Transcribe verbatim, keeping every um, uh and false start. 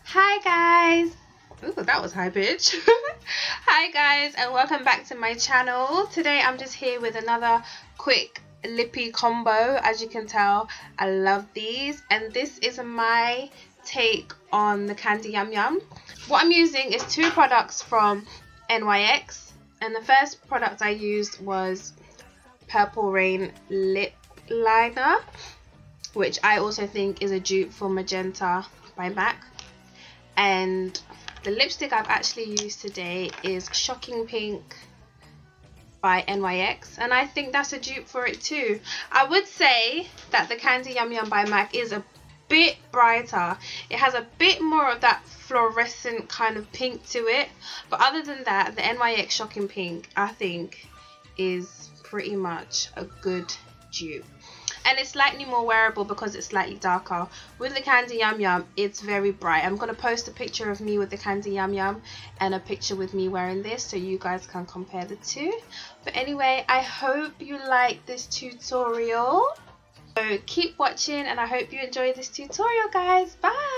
Hi guys. Ooh, that was high pitch. Hi guys, and welcome back to my channel. Today I'm just here with another quick lippy combo. As you can tell, I love these, and this is my take on the Candy Yum Yum. What I'm using is two products from N Y X, and the first product I used was Purple Rain lip liner, which I also think is a dupe for Magenta by MAC. And the lipstick I've actually used today is Shocking Pink by N Y X, and I think that's a dupe for it too. I would say that the Candy Yum Yum by MAC is a bit brighter. It has a bit more of that fluorescent kind of pink to it, but other than that, the N Y X Shocking Pink I think is pretty much a good dupe. And it's slightly more wearable because it's slightly darker. With the Candy Yum Yum, it's very bright. I'm going to post a picture of me with the Candy Yum Yum and a picture with me wearing this so you guys can compare the two. But anyway, I hope you like this tutorial. So keep watching and I hope you enjoy this tutorial, guys. Bye!